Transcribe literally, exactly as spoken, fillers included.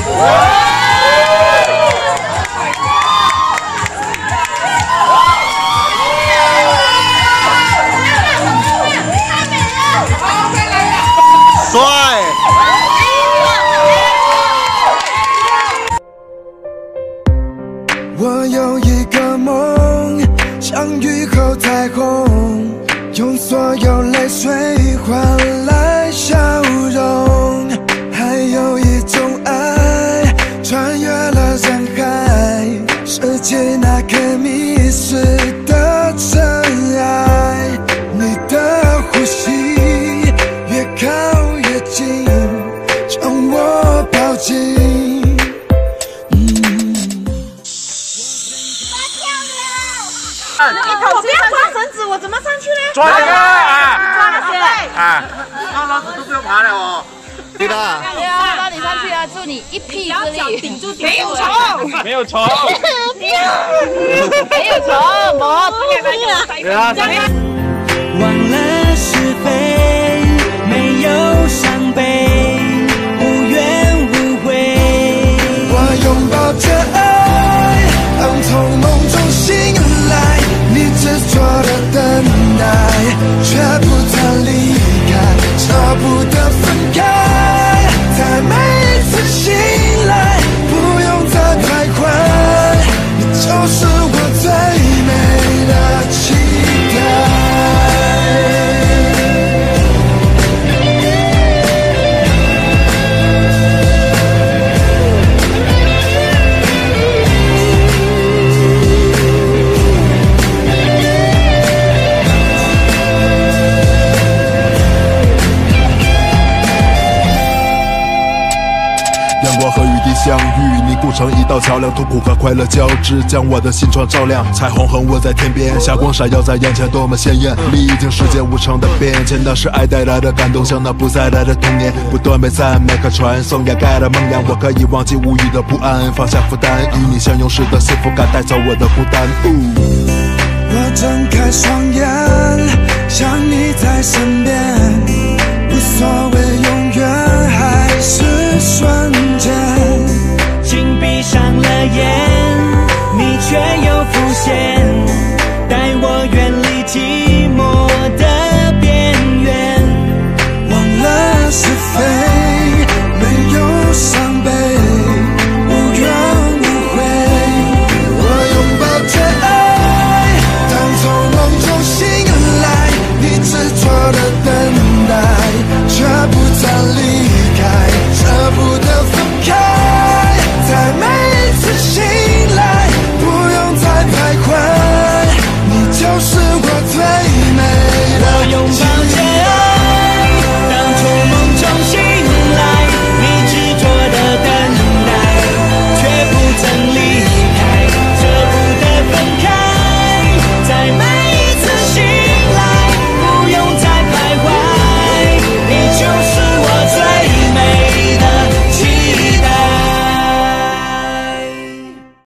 帅！ 我有一个梦，相遇后彩虹，用所有泪水换来笑容。还有一种爱，穿越了人海，拾起那颗迷失的尘埃。你的呼吸越靠越近，将我抱紧。 我不要抓绳子，我怎么上去呢？ 抓这个啊！ 抓那些啊！那老子都不用爬了哦。 对的。 对啊，让你上去啊，助你一臂之力。 顶住，没有虫， 没有虫， 没有虫，我忘了是非，没有伤悲，无怨无悔。 我拥抱着爱，当从梦中醒来，你执着的等待，却不曾离开，舍不得分开。在每一次醒来，不用再徘徊，你就是我最美的期待。 阳光和雨滴相遇，凝固成一道桥梁，痛苦和快乐交织，将我的心窗照亮。彩虹横卧在天边，霞光闪耀在眼前，多么鲜艳！历经世间无常的变迁，那是爱带来的感动，像那不再来的童年。不断被赞美和传颂，掩盖了梦魇。我可以忘记无语的不安，放下负担，与你相拥时的幸福感，带走我的孤单。 我睁开双眼，想你在身边，无所谓永远还是瞬间。 紧闭上了眼，你却又浮现，带我远离寂寞的边缘。 忘了是非，没有伤悲，无怨无悔。我拥抱着爱，当从梦中醒来，你执着的等待，却不曾离开，舍不得分开。在每一次醒来，不用再徘徊，你就是我最美的期待。